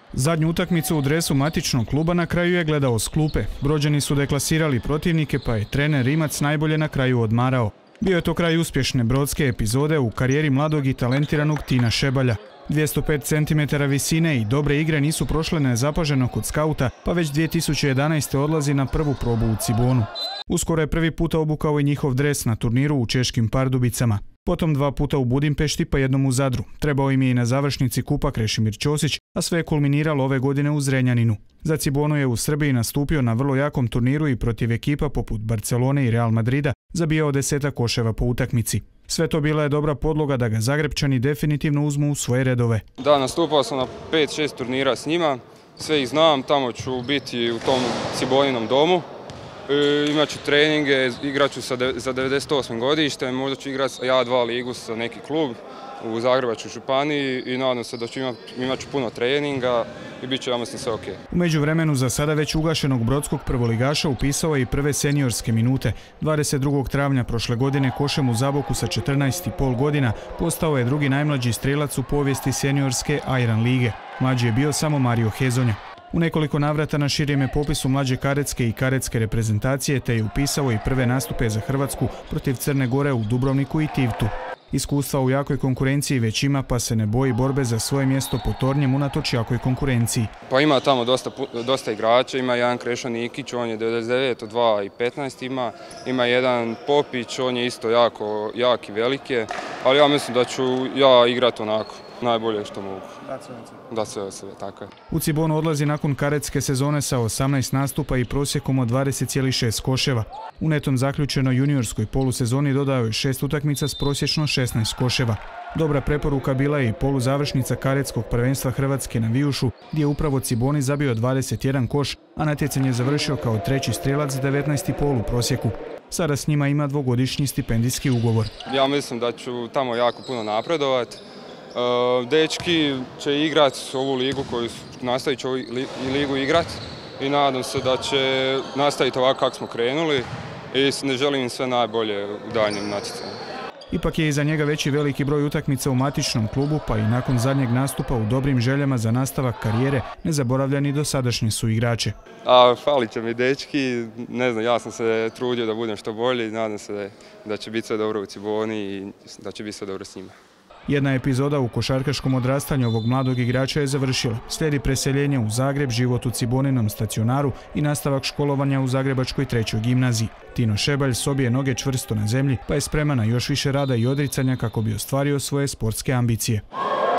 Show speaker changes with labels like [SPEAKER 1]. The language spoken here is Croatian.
[SPEAKER 1] Zadnju utakmicu u dresu matičnog kluba na kraju je gledao s klupe. Brođani su deklasirali protivnike pa je trener Rimac najbolje na kraju odmarao. Bio je to kraj uspješne brodske epizode u karijeri mladog i talentiranog Tina Šebalja. 205 cm visine i dobre igre nisu prošle nezapaženo kod skauta, pa već 2011. odlazi na prvu probu u Cibonu. Uskoro je prvi puta obukao i njihov dres na turniru u češkim Pardubicama. Potom 2 puta u Budimpešti pa jednom u Zadru. Trebao im je i na završnici kupa Krešimir Ćosić, a sve je kulminiralo ove godine u Zrenjaninu. Za Cibonu je u Srbiji nastupio na vrlo jakom turniru i protiv ekipa poput Barcelone i Real Madrida zabijao 10 koševa po utakmici. Sve to bila je dobra podloga da ga Zagrebčani definitivno uzmu u svoje redove.
[SPEAKER 2] Da, nastupao sam na 5-6 turnira s njima, sve ih znam, tamo ću biti u tom Ciboninom domu. Imat ću treninge, igrat ću za 98. godište, možda ću igrati A2 ligu sa neki klub u Zagrebačkoj županiji i nadam se da ću imat ću puno treninga i bit će, ja mislim, sve ok.
[SPEAKER 1] U međuvremenu za sada već ugašenog brodskog prvoligaša upisao je i prve seniorske minute. 22. travnja prošle godine košem u Zaboku sa 14,5 godina postao je drugi najmlađi strelac u povijesti seniorske Iron lige. Mlađi je bio samo Mario Hezonja. U nekoliko navrata na širijem je popisu mlađe kadetske i kadetske reprezentacije te je upisao i prve nastupe za Hrvatsku protiv Crne Gore u Dubrovniku i Tivtu. Iskustva u jakoj konkurenciji već ima pa se ne boji borbe za svoje mjesto pod tornjem unatoč jakoj konkurenciji.
[SPEAKER 2] Pa ima tamo dosta igrača, ima jedan Krešo Nikić, on je 99, 2 i 15 ima jedan Popić, on je isto jak i velike, ali ja mislim da ću ja igrati onako najbolje što mogu. Da sve od sebe, tako je.
[SPEAKER 1] U Cibonu odlazi nakon kadetske sezone sa 18 nastupa i prosjekom od 20,6 koševa. U netom zaključenoj juniorskoj polusezoni dodao je 6 utakmica s prosječno 16 koševa. Dobra preporuka bila je i poluzavršnica kadetskog prvenstva Hrvatske na Vijušu, gdje je upravo Ciboni zabio 21 koš, a natjecanje je završio kao treći strijelac s 19,5 u prosjeku. Sada s njima ima dvogodišnji stipendijski ugovor.
[SPEAKER 2] Ja mislim da ću tamo jako puno napredovati. Dečki će igrati ovu ligu nastavit će ovu ligu igrati i nadam se da će nastaviti ovako kako smo krenuli i ne želim im sve najbolje u daljnjem natjecanju.
[SPEAKER 1] Ipak je iza njega veći veliki broj utakmica u matičnom klubu, pa i nakon zadnjeg nastupa u dobrim željama za nastavak karijere ne zaboravlja ni dosadašnji su igrače.
[SPEAKER 2] Falit će mi dečki, ne znam, ja sam se trudio da budem što bolji, nadam se da će biti sve dobro u Ciboni i da će biti sve dobro s njima.
[SPEAKER 1] Jedna epizoda u košarkaškom odrastanju ovog mladog igrača je završila. Slijedi preseljenje u Zagreb, život u Ciboninom stacionaru i nastavak školovanja u Zagrebačkoj 3. gimnaziji. Tino Šebalj sobije noge čvrsto na zemlji pa je spreman na još više rada i odricanja kako bi ostvario svoje sportske ambicije.